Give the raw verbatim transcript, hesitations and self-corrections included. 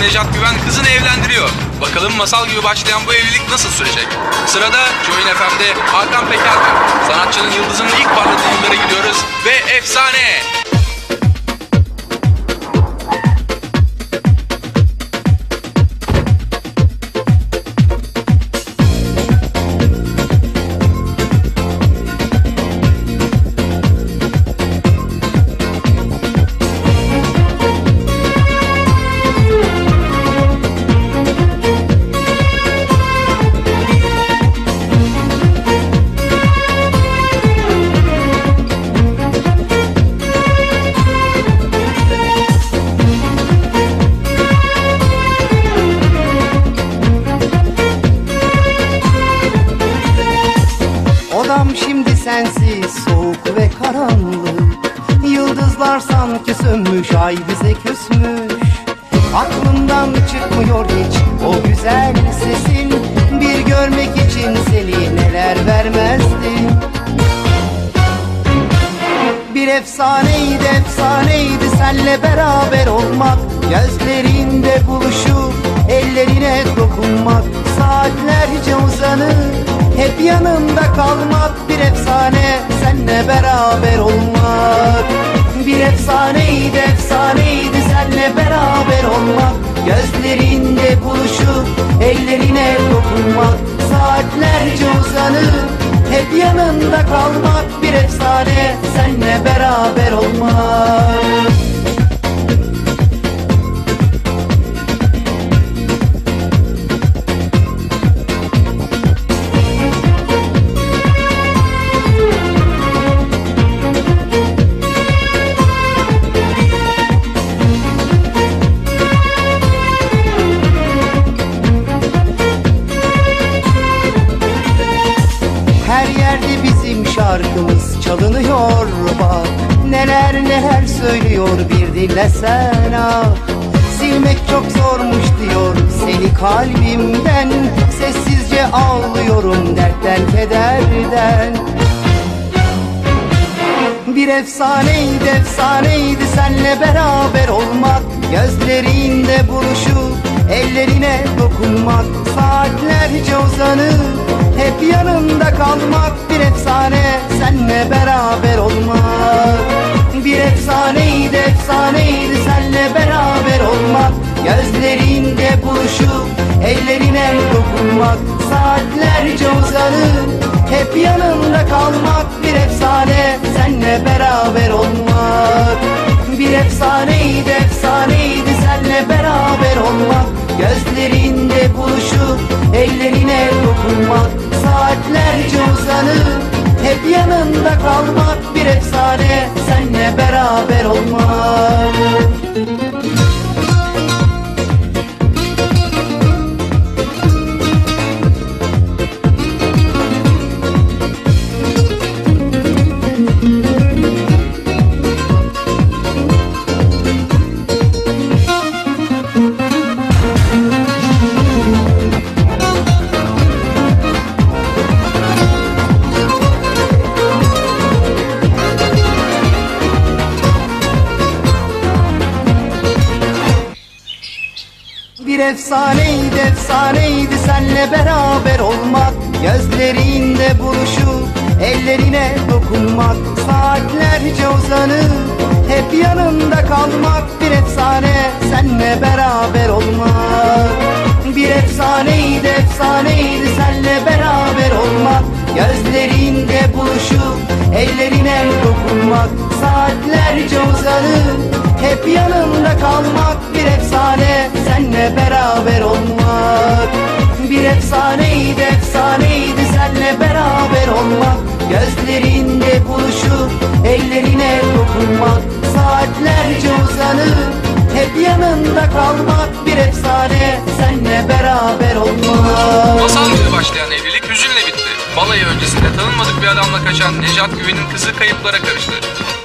Nejat Güven kızını evlendiriyor. Bakalım masal gibi başlayan bu evlilik nasıl sürecek? Sırada Join F M'de Hakan Peker var. Sanatçının yıldızının ilk parladığı yıllara gidiyoruz ve efsane! Odam şimdi sensiz, soğuk ve karanlık. Yıldızlar sanki sönmüş, ay bize küsmüş. Aklımdan çıkmıyor hiç o güzel sesin. Bir görmek için seni neler vermezdim. Bir efsaneydi, efsaneydi senle beraber olmak. Gözlerinde buluşup ellerine dokunmak. Saatlerce uzanıp hep yanımda kalmak. Bir efsane senle beraber olmak. Bir efsaneydi, efsaneydi senle beraber olmak. Gözlerinde buluşup ellerine dokunmak. Saatlerce uzanıp hep yanımda kalmak. Bir efsane senle beraber olmak. Her yerde bizim şarkımız çalınıyor bak. Neler neler söylüyor bir dinlesen ah. Silmek çok zormuş diyor seni kalbimden. Sessizce ağlıyorum dertten kederden. Bir efsaneydi, efsaneydi senle beraber olmak. Gözlerinde buluşup ellerine dokunmak. Saatlerce uzanıp hep yanımda kalmak. Bir efsane senle beraber olmak. Bir efsaneydi, efsaneydi senle beraber olmak. Gözlerinde buluşup ellerine dokunmak. Saatlerce uzanıp hep yanımda kalmak. Bir efsane senle beraber olmak. Bir efsaneydi, efsaneydi senle beraber olmak. Gözlerinde buluşup ellerine dokunmak. Saatlerce uzanıp hep yanında kalmak. Bir efsane senle beraber olmak. Bir efsaneydi, efsaneydi senle beraber olmak. Gözlerinde buluşup ellerine dokunmak. Saatlerce uzanıp hep yanımda kalmak. Bir efsane senle beraber olmak. Bir efsaneydi, efsaneydi senle beraber olmak. Gözlerinde buluşup ellerine dokunmak. Saatlerce uzanıp hep yanımda kalmak. Bir efsane senle beraber olmak. Bir efsaneydi, efsaneydi senle beraber olmak. Gözlerinde buluşup ellerine dokunmak. Saatlerce uzanıp hep yanımda kalmak. Bir efsane senle beraber olmak. Masal gibi başlayan evlilik hüzünle bitti. Balayı öncesinde tanınmadık bir adamla kaçan Nejat Güven'in kızı kayıplara karıştı.